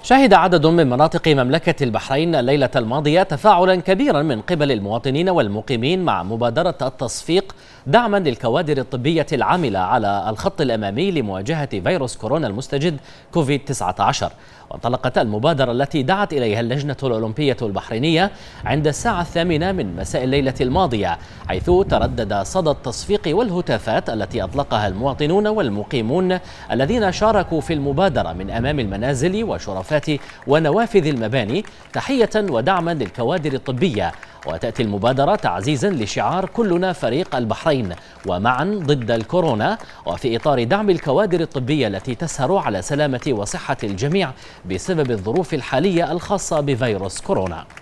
شهد عدد من مناطق مملكة البحرين الليلة الماضية تفاعلا كبيرا من قبل المواطنين والمقيمين مع مبادرة التصفيق دعما للكوادر الطبية العاملة على الخط الأمامي لمواجهة فيروس كورونا المستجد كوفيد-19. وانطلقت المبادرة التي دعت إليها اللجنة الأولمبية البحرينية عند الساعة 8 من مساء الليلة الماضية، حيث تردد صدى التصفيق والهتافات التي أطلقها المواطنون والمقيمون الذين شاركوا في المبادرة من أمام المنازل وشرفات ونوافذ المباني تحية ودعما للكوادر الطبية. وتأتي المبادرة تعزيزا لشعار كلنا فريق البحرين ومعا ضد الكورونا، وفي إطار دعم الكوادر الطبية التي تسهر على سلامة وصحة الجميع بسبب الظروف الحالية الخاصة بفيروس كورونا.